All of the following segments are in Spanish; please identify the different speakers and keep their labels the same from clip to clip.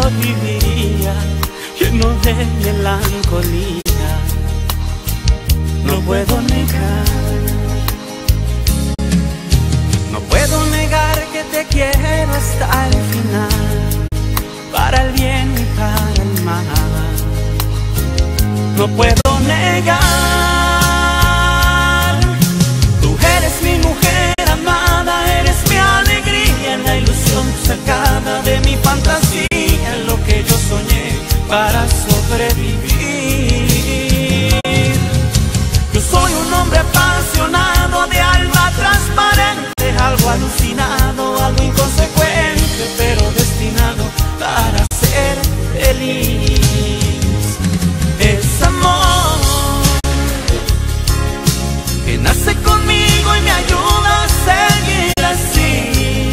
Speaker 1: viviría lleno de melancolía. No puedo negar que te quiero hasta el final, para el bien y para el mal. No puedo negar, tú eres mi mujer amada, eres mi alegría, la ilusión sacada de mi fantasía, lo que yo soñé para sobrevivir. Yo soy un hombre apasionado, de alma transparente, algo alucinado, algo inconsecuente, pero destinado para ser feliz. Es amor que nace conmigo y me ayuda a seguir así,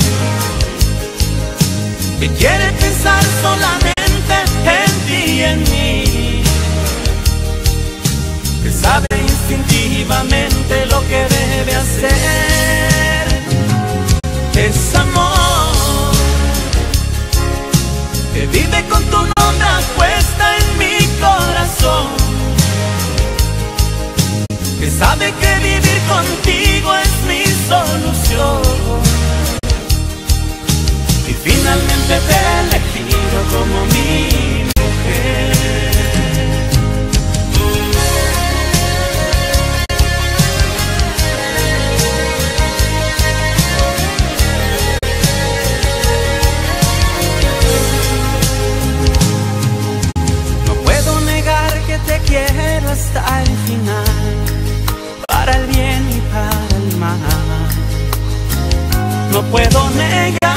Speaker 1: que quiere pensar solamente en ti y en mí, que sabe instintivamente lo que debe hacer. Es amor que vive con tu nombre puesta en mi corazón, que sabe que vivir contigo es mi solución, y finalmente te he elegido como mi mujer. Te quiero hasta el final, para el bien y para el mal. No puedo negar